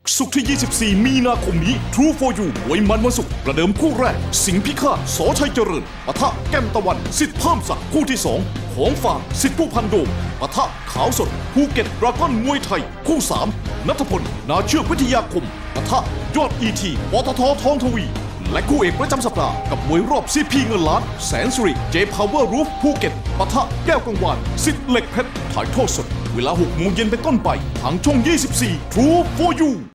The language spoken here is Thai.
ศุกร์ที่ 24 มีนาคมนี้ True for You มวยมันวันศุกร์ประเดิมคู่แรกสิงห์พิฆาต สชัยเจริญปะทะแก้มตะวันสิทธิ์เพิ่มศักดิ์คู่ที่ 2 ของฝากสิทธิ์ผู้พันโดมปะทะขาวสดภูเก็ตดราก้อนมวยไทยคู่ 3 ณัฐพล นาเชือกวิทยาคมปะทะยอด ET ปตททองทวีและคู่เอกประจำสัปดาห์กับมวยรอบซีพีเงินล้านแสนสุริเจพาวเวอร์รูฟภูเก็ตปะทะแก้วกังวานสิทธิ์เหล็กเพชรถ่ายทอดสดเวลา 6 โมงเย็นเป็นต้นไปทางช่อง 24 True for You